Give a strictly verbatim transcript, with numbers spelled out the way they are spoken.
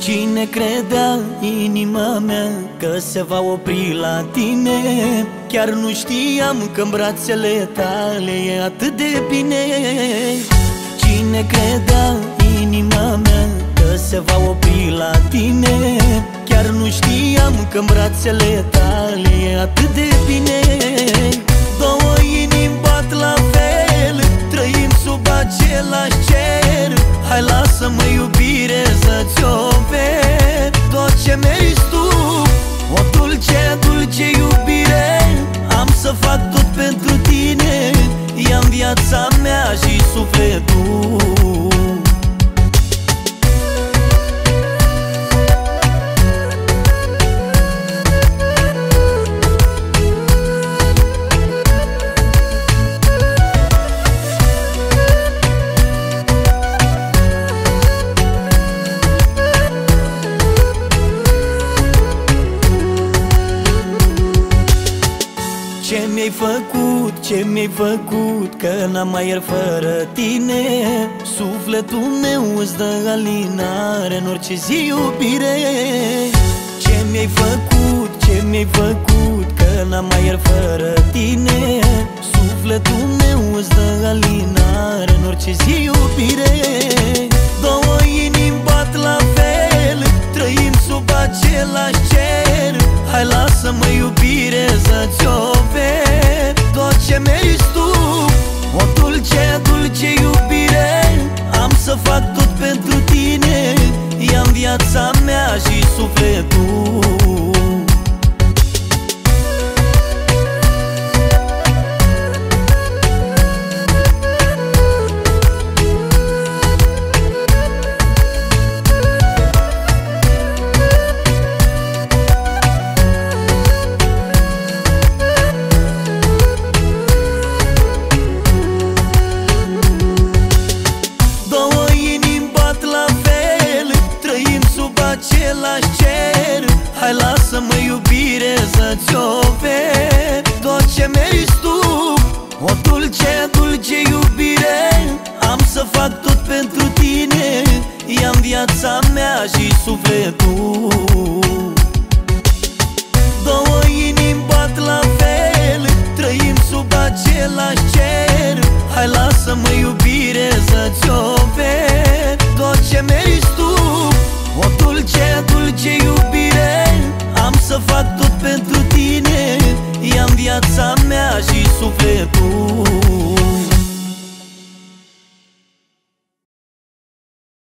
Cine credea, inima mea, că se va opri la tine? Chiar nu știam că în brațele tale e atât de bine. Cine credea, inima mea, că se va opri la tine? Chiar nu știam că în brațele tale e atât de bine. Două inimi bat la fel, trăim sub același cer. Hai lasă-mă, iubire, să-ți ofer tot ce meriți tu, o dulce, dulce iubire. Am să fac tot pentru tine, ia-mi viața mea și sufletul. Ce mi-ai făcut, ce mi-ai făcut, că n-am mai ieri fără tine. Sufletul meu îți dă alinare în orice zi, iubire. Ce mi-ai făcut, ce mi-ai făcut, că n-am mai ieri fără tine. Sufletul meu îți dă alinare în orice zi, iubire. Două inimi bat la fel, trăim sub același cer. Hai lasă-mă, iubire, să-ți ofer tot ce meriți tu, o dulce, dulce iubire. Am să fac tot pentru tine, ia-mi viața mea și sufletul. Același cer. Hai lasă-mă, iubire, să-ți ofer tot ce meriți tu, o dulce, dulce iubire. Am să fac tot pentru tine, ia-mi viața mea și sufletul. Două inimi bat la fel, trăim sub același cer. Hai lasă-mă, iubire, să-ți ofer tot ce meriți tu, o dulce, dulce iubire. Am să fac tot pentru tine, ia-mi viața